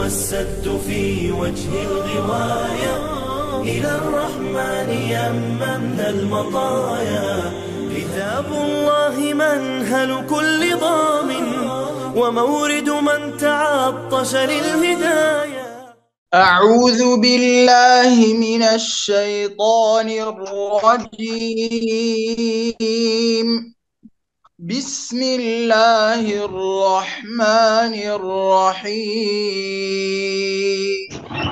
السد في وجه الغواية إلى الرحمن يممنا المطايا كتاب الله منهل كل ضامن ومورد من تعطش للهداية أعوذ بالله من الشيطان الرجيم بسم الله الرحمن الرحيم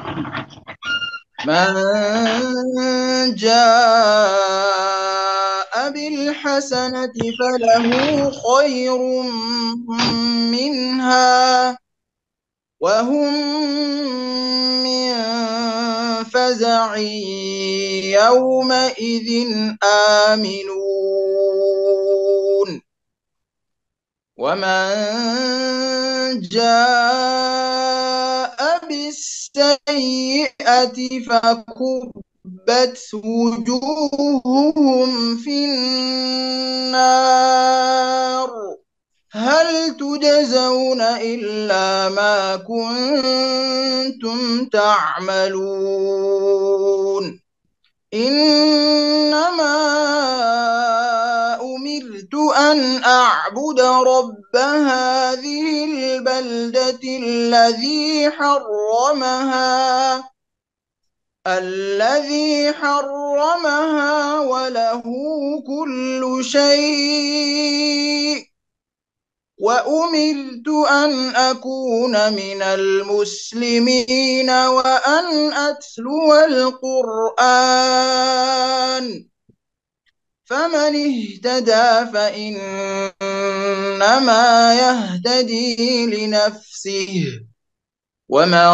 من جاء بالحسنة فله خير منها وهم من فزع يومئذ آمنون ومن جاء بالسيئة فكبت وجوههم في النار هل تجزون إلا ما كنتم تعملون إنما أمرت أن أعبد رب هذه البلدة الذي حرمها وله كل شيء وأمرت أن أكون من المسلمين وأن أتلو القرآن فمن اهتدى فإنما يهتدي لنفسه ومن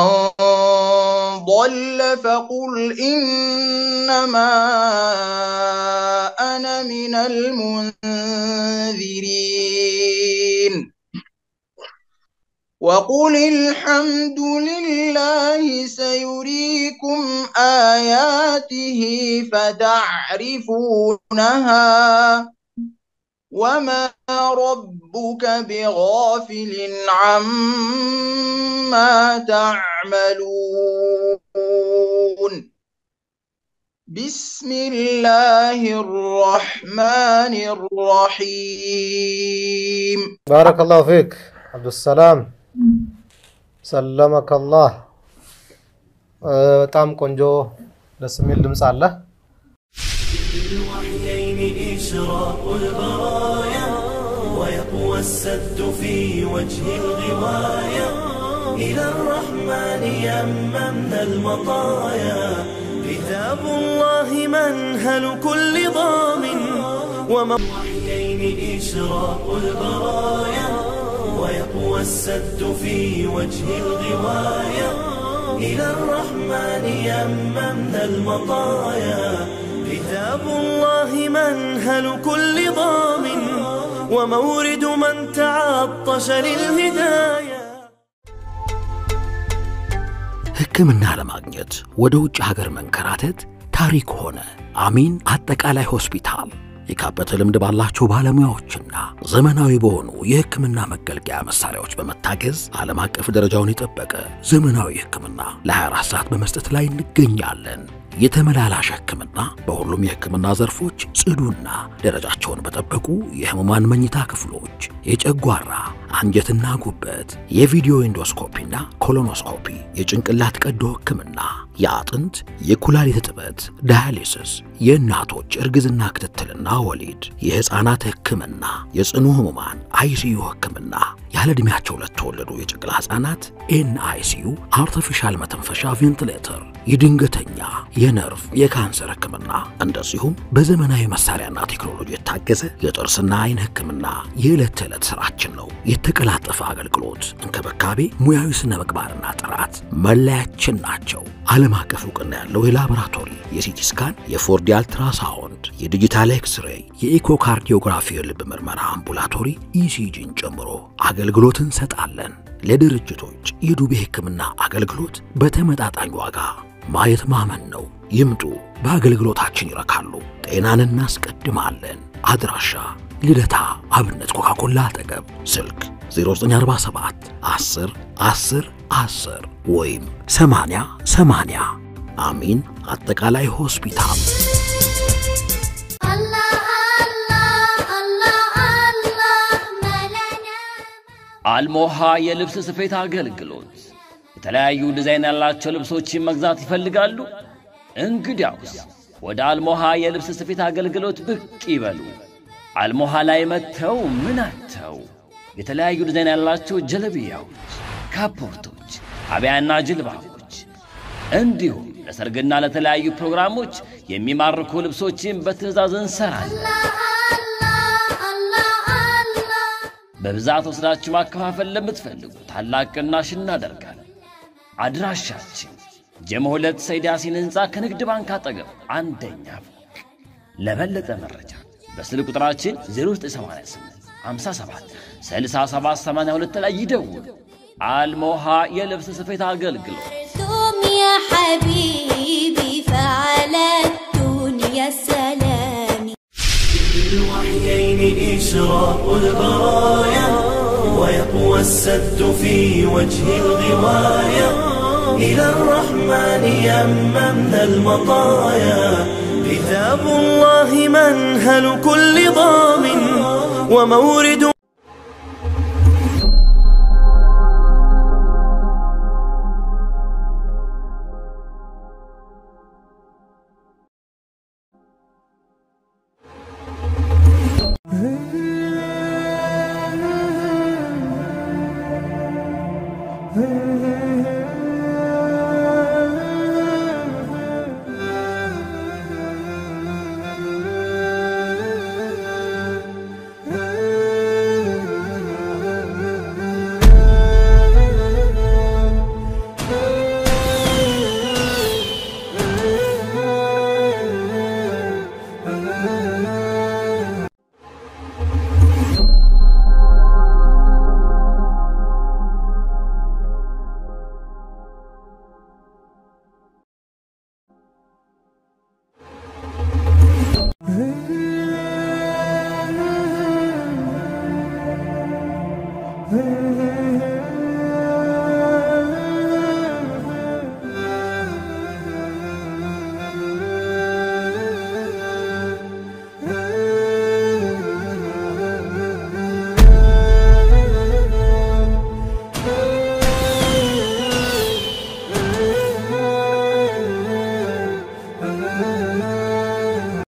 ضل فقل إنما أنا من المنذرين وقل الحمد لله سيريكم آياته فتعرفونها وما ربك بغافل عما تعملون بسم الله الرحمن الرحيم بارك الله فيك عبد السلام سلمك الله በጣም ቆንጆ ደስ የሚል ድምጽ አለ بالوحيين إشراق البرايا ويقوى السد في وجه الغواية إلى الرحمن يممنا المطايا كتاب الله منهل كل ضامن وموحيين إشراق البرايا ويقوى السد في وجه الغواية إلى الرحمن يممنا المطايا كتاب الله منهل كل ضامن ومورد من تعطش للهداية ሕክምና ለማግኘት ወደ ውጭ ሀገር መንከራተት ታሪክ ሆነ አሚን አጠቃላይ ሆስፒታል የካበተ ልምድ ባላቸው ባለሙያዎችና ዘመናዊ በሆኑ የሕክምና መገልገያ መሳሪያዎች በመታገዝ ዓለም አቀፍ ደረጃውን የጠበቀ ዘመናዊ ሕክምና ለ24 ሰዓት በመስጠት ላይ እንገኛለን የተመላላሽ ሕክምና በሁሉም የሕክምና ዘርፎች ጽዱና ደረጃቸውን በጠበቁ የህሙማን መኝታ ክፍሎች የጨጓራ አንጀትና ጉበት የቪዲዮ ኢንዶስኮፒና ኮሎኖስኮፒ የጭንቅላት ቀዶ ሕክምና የአጥንት የኩላሊት እጥበት ዳያሊሲስ የእናቶች እርግዝና ክትትልና ወሊድ የህፃናት ሕክምና የጽኑ ህሙማን አይሲዩ ሕክምና ያለ ዕድሜያቸው ለተወለዱ የጨቅላ ህፃናት ኤንአይሲዩ አርቲፊሻል መተንፈሻ ቬንቲሌተር የድንገተኛ የነርቭ የካንሰር ሕክምና እንደዚሁም በዘመናዊ መሳሪያና ቴክኖሎጂ የታገዘ የጥርስና አይን ሕክምና የዕለት ተዕለት ስራችን ነው የተቀላጠፈ አገልግሎት እንክብካቤ ሙያዊ ስነ ምግባርና ጥራት መለያችን ናቸው ዓለም አቀፍ ዕውቅና ያለው የላቦራቶሪ የሲቲ ስካን የፎርዲ አልትራሳውንድ የዲጂታል ኤክስሬይ የኢኮካርዲዮግራፊ የልብ ምርመራ አምቡላቶሪ ኢሲጂን ጨምሮ አገልግሎት እንሰጣለን ለድርጅቶች የዱቤ ሕክምና አገልግሎት በተመጣጣኝ ዋጋ ማየት ማመን ነው ይምጡ በአገልግሎታችን ይረካሉ ጤናን እናስቀድማለን አድራሻ ልደታ አብነት ኮካኮላ አጠገብ ስልክ 0947 10 10 10 ወይም 80 አሚን አጠቃላይ ሆስፒታል አልሞሃ የልብስ ስፌት አገልግሎት የተለያዩ ዲዛይን ያላቸው ልብሶችን መግዛት ይፈልጋሉ? እንግዲያውስ ወደ አልሞሃ የልብስ ስፌት አገልግሎት ብቅ ይበሉ። አልሞሃ ላይ መተው ምናተው የተለያዩ ዲዛይን ያላቸው ጀለቢያዎች፣ ካፖርቶች፣ አብያና ጅልባቦች እንዲሁም ለሰርግና ለተለያዩ ፕሮግራሞች የሚማርኩ ልብሶችን በትዕዛዝ እንሰራለን። በብዛት ወስዳችሁ ማከፋፈል ለምትፈልጉ ታላቅ ቅናሽ እናደርጋለን። አድራሻችን ጀሞ 2 ሰይድ ያሲን ህንጻ ከንግድ ባንክ አጠገብ አንደኛ ፎቅ። ለበለጠ መረጃ በስልክ ቁጥራችን 0988 57 37 82 ላይ ይደውሉ። አልሞሃ የልብስ ስፌት አገልግሎት يا حبيبي فعلى الدنيا السلام بالوحيين إشراق البرايا ويقوى السد في وجه الغواية إلى الرحمن يممنا المطايا كتاب الله منهل كل ضامن ومورد Hey